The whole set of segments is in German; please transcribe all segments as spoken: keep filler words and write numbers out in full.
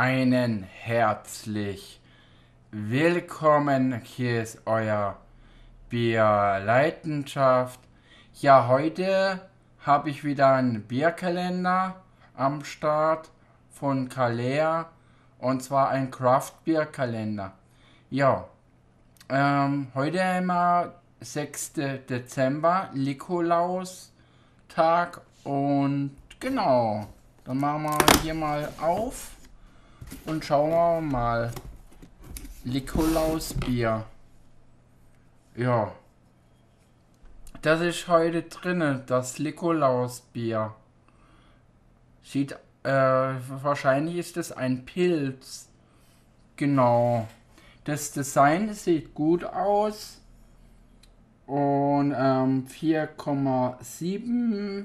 einen herzlich willkommen. Hier ist euer Bierleidenschaft. Ja, heute habe ich wieder einen Bierkalender am Start von Kalea, und zwar ein Craft-Bier-Kalender. Ja, ähm, heute haben wir sechster Dezember, Nikolaustag, und genau, dann machen wir hier mal auf und schauen wir mal. Nikolausbier. Ja, das ist heute drinne, das Nikolausbier. Sieht, äh, wahrscheinlich ist es ein Pilz. Genau. Das Design sieht gut aus. Und ähm, vier Komma sieben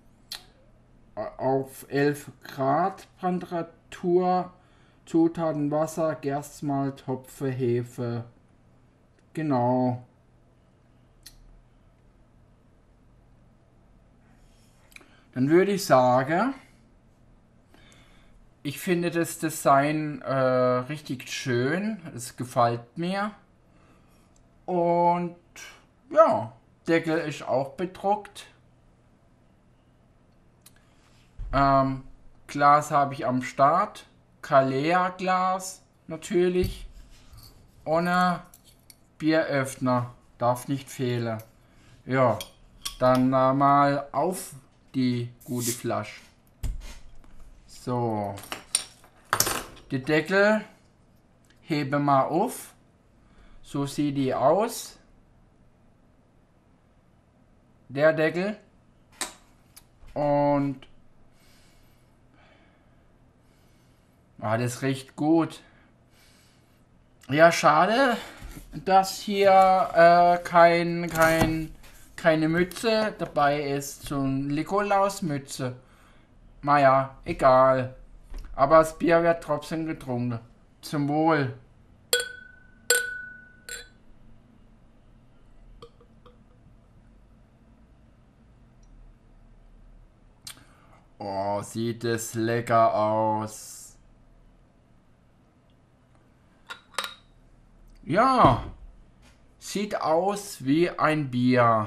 auf elf Grad Temperatur. Zutaten: Wasser, Gerstmalz, Hopfen, Hefe. Genau. Dann würde ich sagen, ich finde das Design äh, richtig schön. Es gefällt mir. Und ja, Deckel ist auch bedruckt. Ähm, Glas habe ich am Start. Kalea Glas natürlich. Ohne Bieröffner. Darf nicht fehlen. Ja, dann äh, mal auf die gute Flasche. So. Die Deckel hebe mal auf. So sieht die aus. Der Deckel. Und ah, das riecht gut. Ja, schade, dass hier äh, kein, kein, keine Mütze dabei ist. So eine Nikolausmütze. Naja, egal. Aber das Bier wird trotzdem getrunken. Zum Wohl. Oh, sieht es lecker aus. Ja, sieht aus wie ein Bier.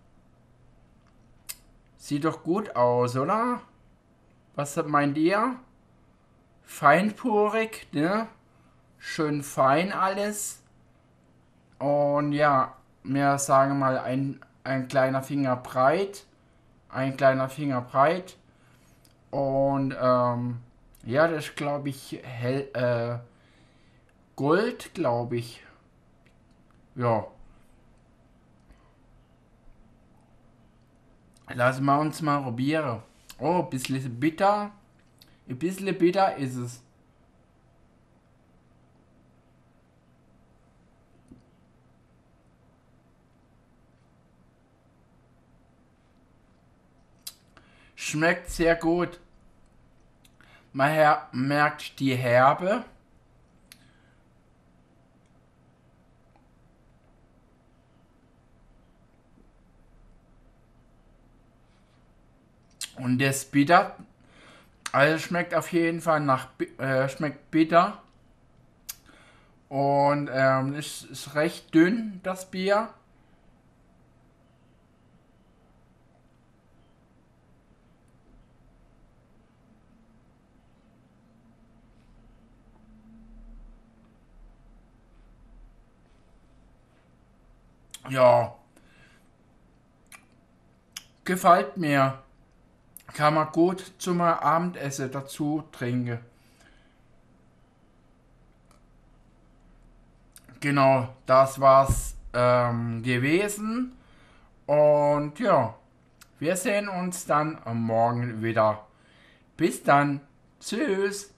Sieht doch gut aus, oder? Was meint ihr? Feinporig, ne? Schön fein alles. Und ja, wir sagen mal ein, ein kleiner Finger breit. Ein kleiner Finger breit. Und ähm, ja, das ist, glaube ich, hell, äh, Gold, glaube ich. Ja. Lassen wir uns mal probieren. Oh, ein bisschen bitter. Ein bisschen bitter ist es. Schmeckt sehr gut. Man her merkt die Herbe. Und das bitter. Also schmeckt auf jeden Fall nach äh, schmeckt bitter. Und ähm, ist, ist recht dünn, das Bier. Ja. Gefällt mir. Kann man gut zum Abendessen dazu trinken. Genau, das war's ähm, gewesen. Und ja, wir sehen uns dann am Morgen wieder. Bis dann. Tschüss.